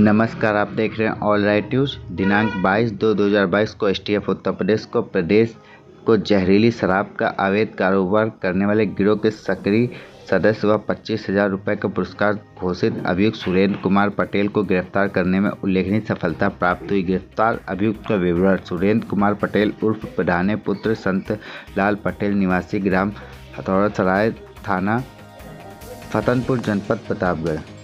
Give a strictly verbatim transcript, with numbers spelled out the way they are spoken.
नमस्कार, आप देख रहे हैं ऑल राइट न्यूज़। दिनांक बाईस दो दो हज़ार बाईस को एसटीएफ उत्तर प्रदेश को प्रदेश को जहरीली शराब का अवैध कारोबार करने वाले गिरोह के सक्रिय सदस्य व पच्चीस हजार रुपये का पुरस्कार घोषित अभियुक्त सुरेंद्र कुमार पटेल को गिरफ्तार करने में उल्लेखनीय सफलता प्राप्त हुई। गिरफ्तार अभियुक्त का विवरण: सुरेंद्र कुमार पटेल उर्फ प्रधाने पुत्र संत लाल पटेल, निवासी ग्राम हथौड़ा सराय, थाना फतेहपुर, जनपद प्रतापगढ़।